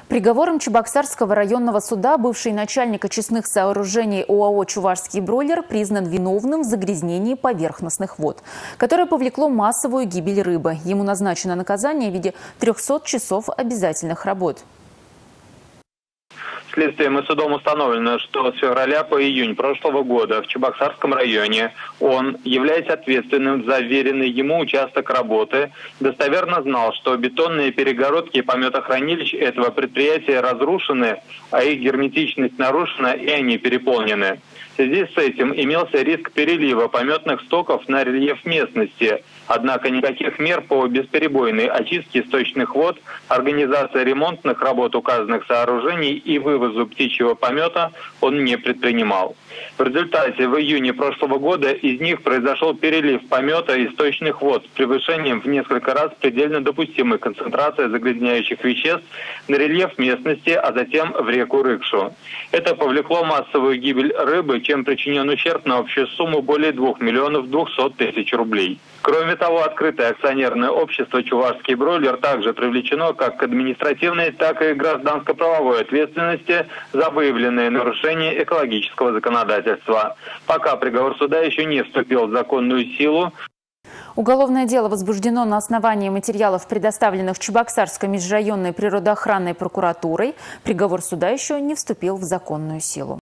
Приговором Чебоксарского районного суда бывший начальник очистных сооружений ОАО «Чувашский бройлер» признан виновным в загрязнении поверхностных вод, которое повлекло массовую гибель рыбы. Ему назначено наказание в виде 300 часов обязательных работ. Следствием и судом установлено, что с февраля по июнь прошлого года в Чебоксарском районе он, являясь ответственным за вверенный ему участок работы, достоверно знал, что бетонные перегородки и пометохранилищ этого предприятия разрушены, а их герметичность нарушена и они переполнены. В связи с этим имелся риск перелива пометных стоков на рельеф местности. Однако никаких мер по бесперебойной очистке сточных вод, организации ремонтных работ указанных сооружений и вывозу птичьего помета он не предпринимал. В результате в июне прошлого года из них произошел перелив помета и сточных вод с превышением в несколько раз предельно допустимой концентрации загрязняющих веществ на рельеф местности, а затем в реку Рыкшу. Это повлекло массовую гибель рыбы, чем причинен ущерб на общую сумму более 2 200 000 рублей. Кроме того, открытое акционерное общество «Чувашский бройлер» также привлечено как к административной, так и гражданско-правовой ответственности за выявленные нарушения экологического законодательства. Пока приговор суда еще не вступил в законную силу. Уголовное дело возбуждено на основании материалов, предоставленных Чебоксарской межрайонной природоохранной прокуратурой. Приговор суда еще не вступил в законную силу.